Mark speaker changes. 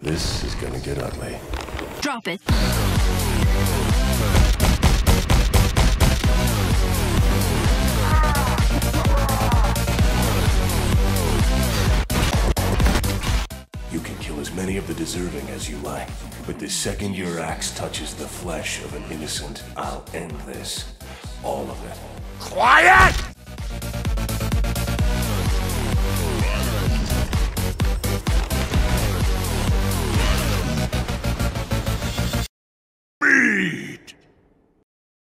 Speaker 1: This is gonna get ugly.
Speaker 2: Drop it.
Speaker 1: You can kill as many of the deserving as you like, but the second your axe touches the flesh of an innocent, I'll end this. All of it.
Speaker 3: Quiet!